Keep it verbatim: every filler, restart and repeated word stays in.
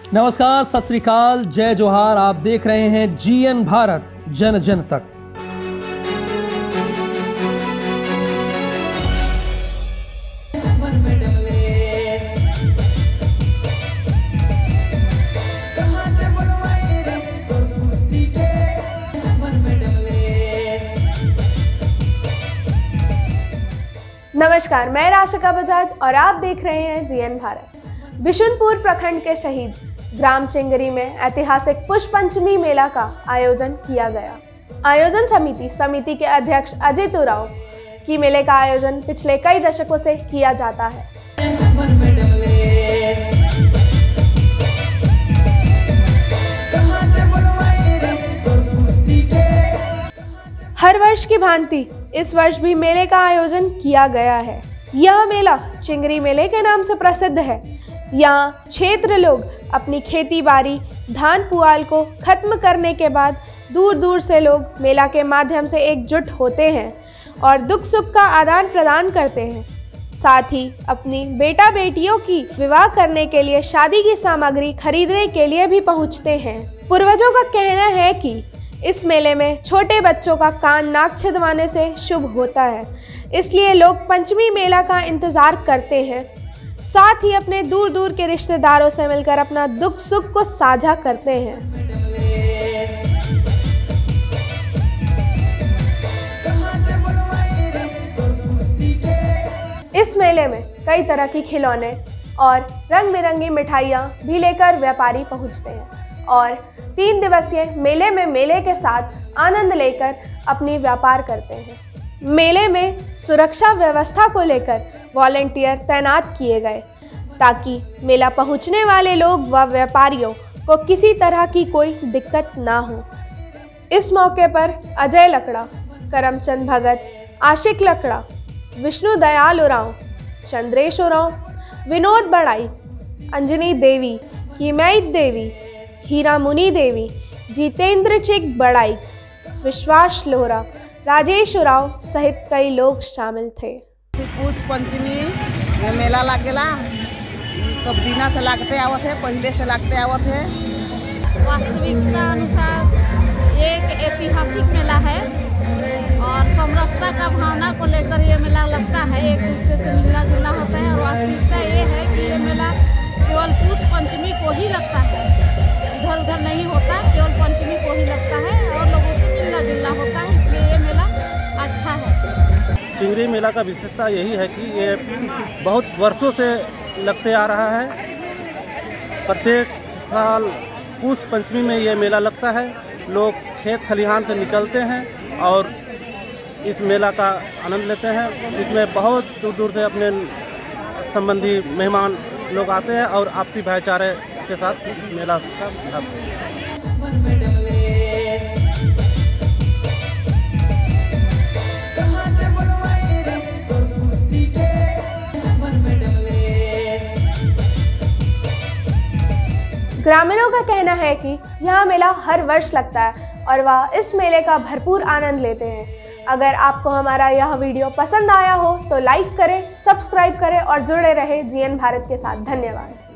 नमस्कार, सत श्री अकाल, जय जोहार। आप देख रहे हैं जीएन भारत, जन जन तक। नमस्कार, मैं राशिका बजाज और आप देख रहे हैं जीएन भारत। बिशुनपुर प्रखंड के शहीद ग्राम चिंगरी में ऐतिहासिक पुष्प पंचमी मेला का आयोजन किया गया। आयोजन समिति समिति के अध्यक्ष अजित उरांव की मेले का आयोजन पिछले कई दशकों से किया जाता है। हर वर्ष की भांति इस वर्ष भी मेले का आयोजन किया गया है। यह मेला चिंगरी मेले के नाम से प्रसिद्ध है। यहाँ क्षेत्र लोग अपनी खेती बाड़ी धान पुआल को खत्म करने के बाद दूर दूर से लोग मेला के माध्यम से एकजुट होते हैं और दुख सुख का आदान प्रदान करते हैं। साथ ही अपनी बेटा बेटियों की विवाह करने के लिए शादी की सामग्री खरीदने के लिए भी पहुँचते हैं। पूर्वजों का कहना है कि इस मेले में छोटे बच्चों का कान नाक छिदवाने से शुभ होता है, इसलिए लोग पंचमी मेला का इंतज़ार करते हैं। साथ ही अपने दूर दूर के रिश्तेदारों से मिलकर अपना दुख सुख को साझा करते हैं। इस मेले में कई तरह की खिलौने और रंग बिरंगी मिठाइयाँ भी लेकर व्यापारी पहुँचते हैं और तीन दिवसीय मेले में मेले के साथ आनंद लेकर अपनी व्यापार करते हैं। मेले में सुरक्षा व्यवस्था को लेकर वॉलंटियर तैनात किए गए ताकि मेला पहुंचने वाले लोग व व्यापारियों को किसी तरह की कोई दिक्कत ना हो। इस मौके पर अजय लकड़ा, करमचंद भगत, आशिक लकड़ा, विष्णु दयाल उरांव, चंद्रेश उरांव, विनोद बड़ाई, अंजनी देवी, कीमैत देवी, हीरा मुनि देवी, जितेंद्र चिक बड़ाई, विश्वास लोहरा, राजेश उरांव सहित कई लोग शामिल थे। पुष्प पंचमी में मेला लागेला, सब दिना से लागते आवत है, पहले से लागते आवत है। वास्तविकता अनुसार एक ऐतिहासिक मेला है और समरसता का भावना को लेकर ये मेला लगता है। एक दूसरे से मिलना जुलना होता है और वास्तविकता ये है कि ये मेला केवल पुष्प पंचमी को ही लगता है, इधर उधर नहीं होता, केवल पंचमी को ही लगता है और लोगों से मिलना जुलना होता है, इसलिए ये मेला अच्छा है। चिंगरी मेला का विशेषता यही है कि ये बहुत वर्षों से लगते आ रहा है। प्रत्येक साल पुष्प पंचमी में ये मेला लगता है। लोग खेत खलिहान से निकलते हैं और इस मेला का आनंद लेते हैं। इसमें बहुत दूर दूर से अपने संबंधी मेहमान लोग आते हैं और आपसी भाईचारे के साथ इस मेला का ग्रामीणों का कहना है कि यह मेला हर वर्ष लगता है और वह इस मेले का भरपूर आनंद लेते हैं। अगर आपको हमारा यह वीडियो पसंद आया हो तो लाइक करें, सब्सक्राइब करें और जुड़े रहें जीएन भारत के साथ। धन्यवाद।